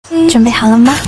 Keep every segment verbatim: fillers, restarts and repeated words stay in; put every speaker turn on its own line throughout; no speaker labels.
准备好了吗？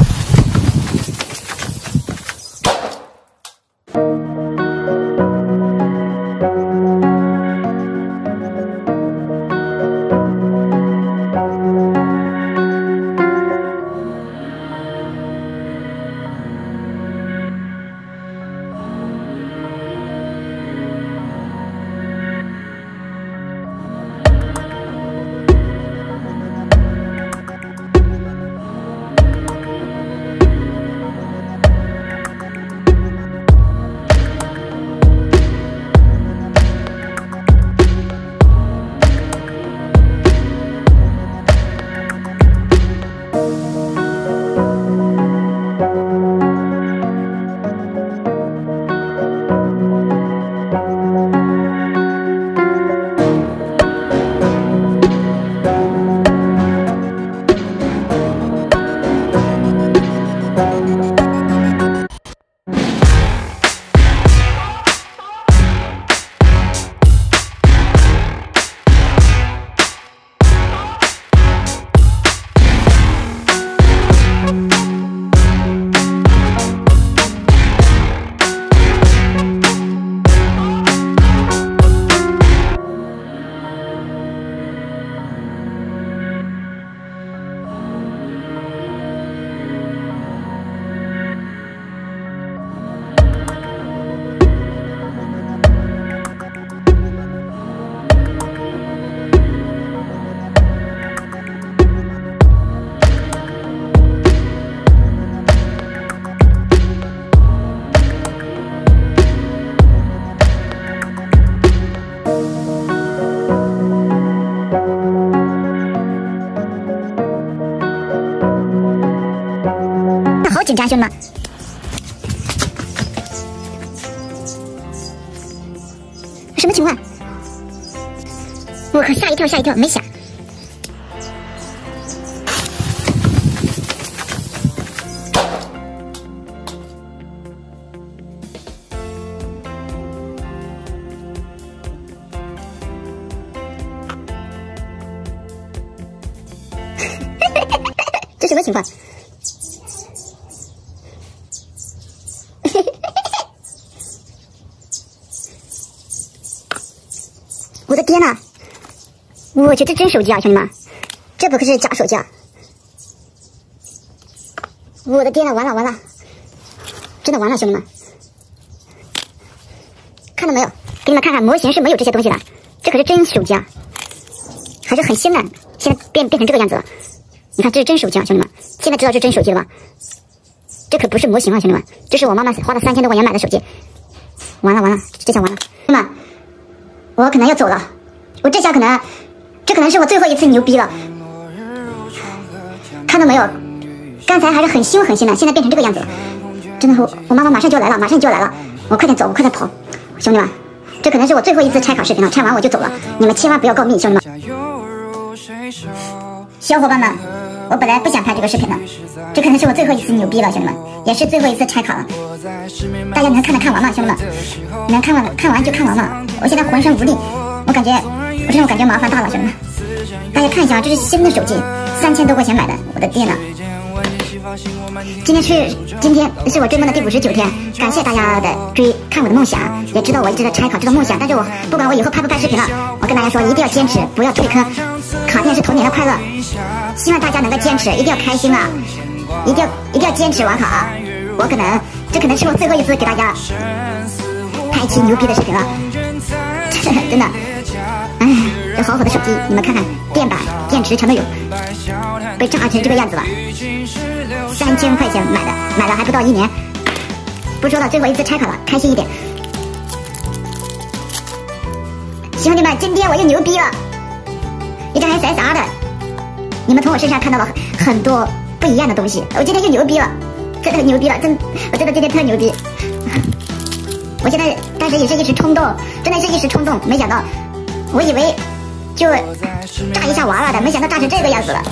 好紧张，兄弟们！什么情况？我可吓一跳，吓一跳，没想。这什么情况？我的天呐！我去，这真手机啊，兄弟们，这不可是假手机啊！我的天呐，完了完了，真的完了，兄弟们，看到没有？给你们看看，模型是没有这些东西的，这可是真手机啊，还是很新的，现在变变成这个样子了。你看，这是真手机啊，兄弟们，现在知道这是真手机了吧？这可不是模型啊，兄弟们，这是我妈妈花了三千多块钱买的手机。完了完了，这下完了，兄弟们。我可能要走了，我这下可能，这可能是我最后一次牛逼了。看到没有？刚才还是很凶很凶的，现在变成这个样子了。真的，我我妈妈马上就来了，马上就来了，我快点走，我快点跑，兄弟们，这可能是我最后一次拆考视频了，拆完我就走了，你们千万不要告密，兄弟们。小伙伴们，我本来不想拍这个视频的，这可能是我最后一次牛逼了，兄弟们，也是最后一次拆考了。大家能看的看完吗，兄弟们？能看完看完就看完嘛。我现在浑身无力，我感觉我真的我感觉麻烦大了，兄弟们。大家看一下，这是新的手机，三千多块钱买的，我的天呐！今天是今天是我追梦的第五十九天，感谢大家的追看我的梦想，也知道我一直在拆考这个梦想，但是我不管我以后拍不拍视频了，我跟大家说一定要坚持，不要退坑。卡片是童年的快乐，希望大家能够坚持，一定要开心啊，一定要一定要坚持完考啊！我可能这可能是我最后一次给大家拍期牛逼的视频了，真的，哎，这好好的手机，你们看看电板、电池全都有，被炸成这个样子了。三千块钱买的，买了还不到一年。不说了，最后一次拆考了，开心一点。兄弟们，今天我又牛逼了，一张 S S R 的，你们从我身上看到了很多不一样的东西。我今天又牛逼了，真的牛逼了，真，我真的今天特牛逼。我现在当时也是一时冲动，真的是一时冲动，没想到，我以为就炸一下完了的，没想到炸成这个样子了。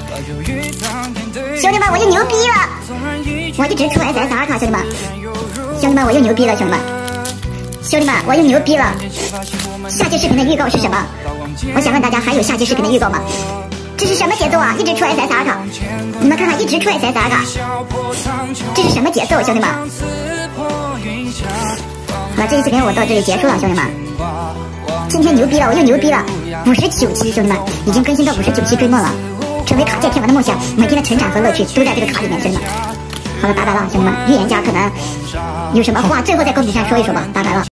兄弟们，我又牛逼了！我一直出 S S R 卡，兄弟们，兄弟们，我又牛逼了，兄弟们，兄弟们，我又牛逼了！下期视频的预告是什么？我想问大家，还有下期视频的预告吗？ 这是什么节奏啊？一直出 S S R 卡，你们看看，一直出 S S R 卡，这是什么节奏，兄弟们？好了，这一视频我到这里结束了，兄弟们。今天牛逼了，我又牛逼了，五十九期，兄弟们，已经更新到五十九期追梦了。成为卡界天王的梦想，每天的成长和乐趣都在这个卡里面，兄弟们。好了，拜拜了，兄弟们。预言家可能有什么话，最后在公屏上说一说吧，拜拜了。